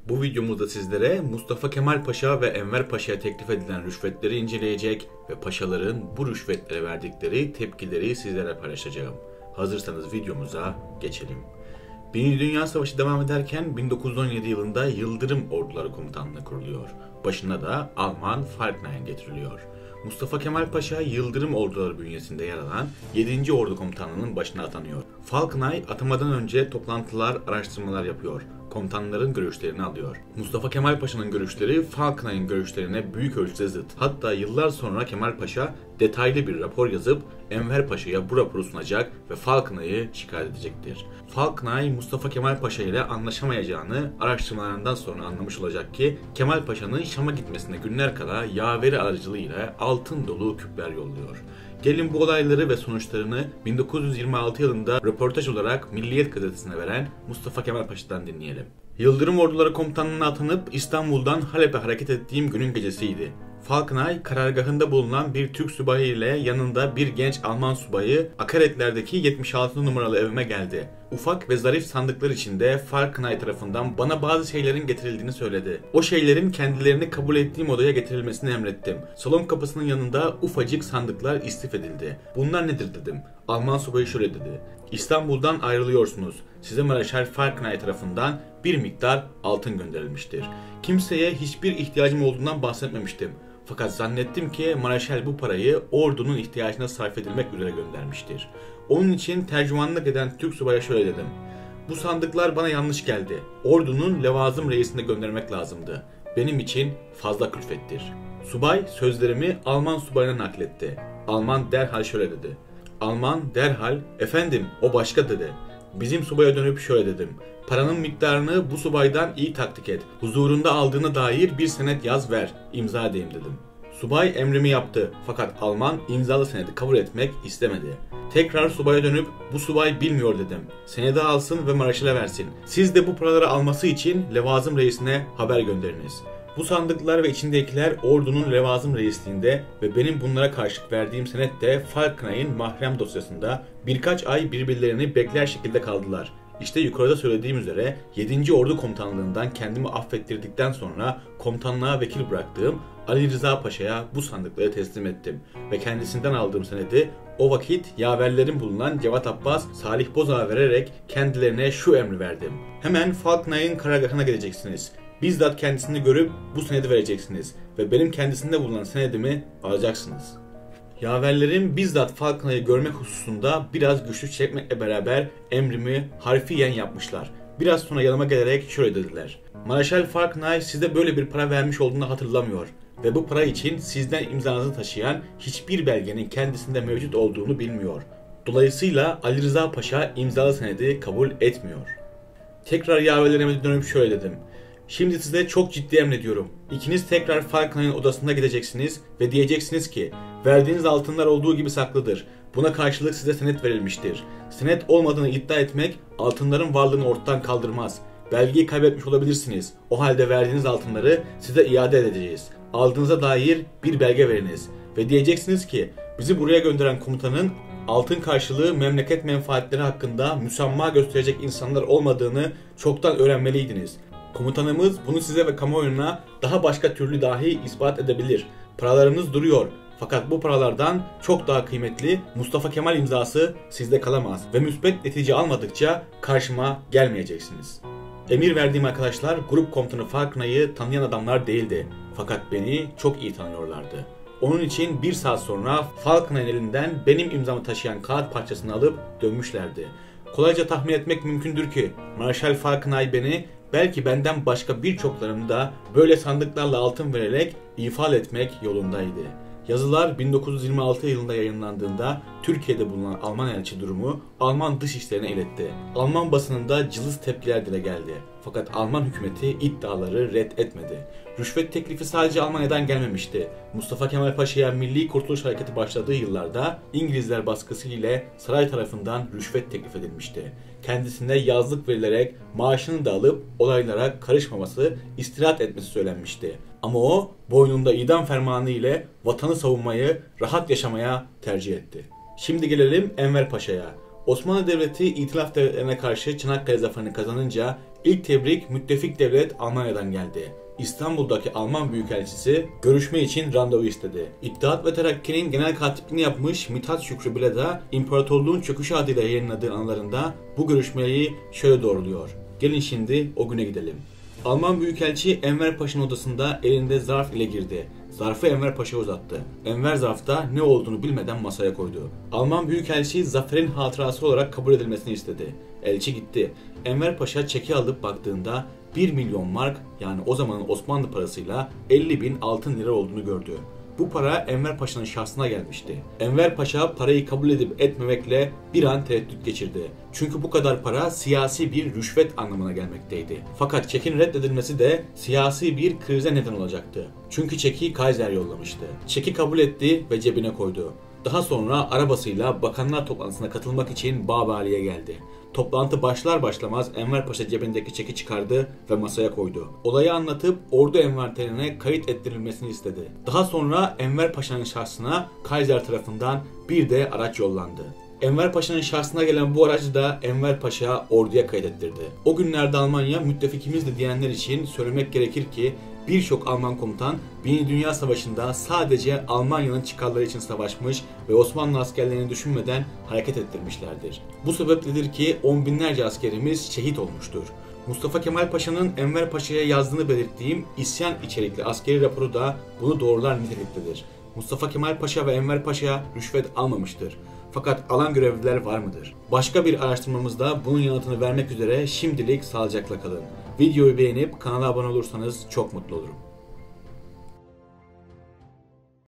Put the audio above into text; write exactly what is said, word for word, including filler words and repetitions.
Bu videomuzda sizlere Mustafa Kemal Paşa ve Enver Paşa'ya teklif edilen rüşvetleri inceleyecek ve paşaların bu rüşvetlere verdikleri tepkileri sizlere paylaşacağım. Hazırsanız videomuza geçelim. Birinci Dünya Savaşı devam ederken bin dokuz yüz on yedi yılında Yıldırım Orduları Komutanlığı kuruluyor. Başına da Alman Falkenhayn getiriliyor. Mustafa Kemal Paşa Yıldırım Orduları bünyesinde yer alan yedinci Ordu Komutanlığı'nın başına atanıyor. Falkenhayn atamadan önce toplantılar, araştırmalar yapıyor. Komutanların görüşlerini alıyor. Mustafa Kemal Paşa'nın görüşleri Falkenhayn'ın görüşlerine büyük ölçüde zıt. Hatta yıllar sonra Kemal Paşa detaylı bir rapor yazıp Enver Paşa'ya bu raporu sunacak ve Falkenhayn'ı şikayet edecektir. Falkenhayn Mustafa Kemal Paşa ile anlaşamayacağını araştırmalarından sonra anlamış olacak ki Kemal Paşa'nın Şam'a gitmesine günler kala yaveri aracılığıyla altın dolu küpler yolluyor. Gelin bu olayları ve sonuçlarını bin dokuz yüz yirmi altı yılında röportaj olarak Milliyet gazetesine veren Mustafa Kemal Paşa'dan dinleyelim. Yıldırım Orduları Komutanlığı'na atanıp İstanbul'dan Halep'e hareket ettiğim günün gecesiydi. Falkenhayn karargahında bulunan bir Türk subayı ile yanında bir genç Alman subayı Akaretler'deki yetmiş altı numaralı evime geldi. Ufak ve zarif sandıklar içinde Falkenhayn tarafından bana bazı şeylerin getirildiğini söyledi. O şeylerin kendilerini kabul ettiğim odaya getirilmesini emrettim. Salon kapısının yanında ufacık sandıklar istif edildi. Bunlar nedir dedim. Alman subayı şöyle dedi. İstanbul'dan ayrılıyorsunuz. Size Mareşal Falkenhayn tarafından bir miktar altın gönderilmiştir. Kimseye hiçbir ihtiyacım olduğundan bahsetmemiştim. Fakat zannettim ki Mareşal bu parayı ordunun ihtiyacına sarf edilmek üzere göndermiştir. Onun için tercümanlık eden Türk subaya şöyle dedim. Bu sandıklar bana yanlış geldi. Ordunun levazım reisine göndermek lazımdı. Benim için fazla külfettir. Subay sözlerimi Alman subayına nakletti. Alman derhal şöyle dedi. Alman derhal efendim o başka dedi. Bizim subaya dönüp şöyle dedim. Paranın miktarını bu subaydan iyi taktik et. Huzurunda aldığına dair bir senet yaz ver. İmza edeyim dedim. Subay emrimi yaptı fakat Alman imzalı senedi kabul etmek istemedi. Tekrar subaya dönüp bu subay bilmiyor dedim. Senedi alsın ve Mareşal'e versin. Siz de bu paraları alması için levazım reisine haber gönderiniz. Bu sandıklar ve içindekiler ordunun levazım reisliğinde ve benim bunlara karşılık verdiğim senet de Falkenhayn'ın mahrem dosyasında birkaç ay birbirlerini bekler şekilde kaldılar. İşte yukarıda söylediğim üzere yedinci Ordu Komutanlığından kendimi affettirdikten sonra komutanlığa vekil bıraktığım Ali Rıza Paşa'ya bu sandıkları teslim ettim ve kendisinden aldığım senedi o vakit yaverlerin bulunan Cevat Abbas, Salih Bozak'a vererek kendilerine şu emri verdim. Hemen Falkenhayn'ın karargahına gideceksiniz. Bizzat kendisini görüp bu senedi vereceksiniz ve benim kendisinde bulunan senedimi alacaksınız. Yaverlerin bizzat Falkenhayn'ı görmek hususunda biraz güçlük çekmekle beraber emrimi harfiyen yapmışlar. Biraz sonra yanıma gelerek şöyle dediler. Mareşal Falkenhayn size böyle bir para vermiş olduğunu hatırlamıyor ve bu para için sizden imzanızı taşıyan hiçbir belgenin kendisinde mevcut olduğunu bilmiyor. Dolayısıyla Ali Rıza Paşa imzalı senedi kabul etmiyor. Tekrar yaverlerime dönüp şöyle dedim. Şimdi size çok ciddi emrediyorum. İkiniz tekrar Falkenhayn'ın odasına gideceksiniz ve diyeceksiniz ki verdiğiniz altınlar olduğu gibi saklıdır. Buna karşılık size senet verilmiştir. Senet olmadığını iddia etmek altınların varlığını ortadan kaldırmaz. Belgeyi kaybetmiş olabilirsiniz. O halde verdiğiniz altınları size iade edeceğiz. Aldığınıza dair bir belge veriniz. Ve diyeceksiniz ki bizi buraya gönderen komutanın altın karşılığı memleket menfaatleri hakkında müsamma gösterecek insanlar olmadığını çoktan öğrenmeliydiniz. Komutanımız bunu size ve kamuoyuna daha başka türlü dahi ispat edebilir. Paralarınız duruyor. Fakat bu paralardan çok daha kıymetli Mustafa Kemal imzası sizde kalamaz ve müsbet netice almadıkça karşıma gelmeyeceksiniz. Emir verdiğim arkadaşlar grup komutanı Falkenhayn'ı tanıyan adamlar değildi. Fakat beni çok iyi tanıyorlardı. Onun için bir saat sonra Falkenhayn elinden benim imzamı taşıyan kağıt parçasını alıp dönmüşlerdi. Kolayca tahmin etmek mümkündür ki Mareşal Falkenhayn beni belki benden başka birçoklarını da böyle sandıklarla altın vererek ifade etmek yolundaydı. Yazılar bin dokuz yüz yirmi altı yılında yayınlandığında Türkiye'de bulunan Alman elçi durumu Alman dışişlerine iletti. Alman basınında cılız tepkiler dile geldi. Fakat Alman hükümeti iddiaları red etmedi. Rüşvet teklifi sadece Almanya'dan gelmemişti. Mustafa Kemal Paşa'ya Milli Kurtuluş Hareketi başladığı yıllarda İngilizler baskısı ile saray tarafından rüşvet teklif edilmişti. Kendisine yazlık verilerek maaşını da alıp olaylara karışmaması, istirahat etmesi söylenmişti. Ama o boynunda idam fermanı ile vatanı savunmayı, rahat yaşamaya tercih etti. Şimdi gelelim Enver Paşa'ya. Osmanlı Devleti İtilaf devletlerine karşı Çanakkale zaferini kazanınca İlk tebrik müttefik devlet Almanya'dan geldi. İstanbul'daki Alman Büyükelçisi görüşme için randevu istedi. İttihat ve Terakki'nin genel katipliğini yapmış Mithat Şükrü Bileda, İmparatorluğun Çöküşü adıyla yayınladığı anılarında bu görüşmeyi şöyle doğruluyor. Gelin şimdi o güne gidelim. Alman Büyükelçi Enver Paşa'nın odasında elinde zarf ile girdi. Zarfı Enver Paşa'ya uzattı. Enver zarfta ne olduğunu bilmeden masaya koydu. Alman Büyükelçi zaferin hatırası olarak kabul edilmesini istedi. Elçi gitti. Enver Paşa çeki alıp baktığında bir milyon mark, yani o zamanın Osmanlı parasıyla elli bin altın lira olduğunu gördü. Bu para Enver Paşa'nın şahsına gelmişti. Enver Paşa parayı kabul edip etmemekle bir an tereddüt geçirdi. Çünkü bu kadar para siyasi bir rüşvet anlamına gelmekteydi. Fakat çekin reddedilmesi de siyasi bir krize neden olacaktı. Çünkü çeki Kaiser yollamıştı. Çeki kabul etti ve cebine koydu. Daha sonra arabasıyla bakanlar toplantısına katılmak için Babali'ye geldi. Toplantı başlar başlamaz Enver Paşa cebindeki çeki çıkardı ve masaya koydu. Olayı anlatıp ordu envanterine kayıt ettirilmesini istedi. Daha sonra Enver Paşa'nın şahsına Kaiser tarafından bir de araç yollandı. Enver Paşa'nın şahsına gelen bu aracı da Enver Paşa orduya kaydettirdi. O günlerde Almanya müttefikimizdi diyenler için söylemek gerekir ki birçok Alman komutan Birinci Dünya Savaşı'nda sadece Almanya'nın çıkarları için savaşmış ve Osmanlı askerlerini düşünmeden hareket ettirmişlerdir. Bu sebepledir ki on binlerce askerimiz şehit olmuştur. Mustafa Kemal Paşa'nın Enver Paşa'ya yazdığını belirttiğim isyan içerikli askeri raporu da bunu doğrular niteliktedir. Mustafa Kemal Paşa ve Enver Paşa rüşvet almamıştır. Fakat alan görevliler var mıdır? Başka bir araştırmamızda bunun yanıtını vermek üzere şimdilik sağlıcakla kalın. Videoyu beğenip kanala abone olursanız çok mutlu olurum.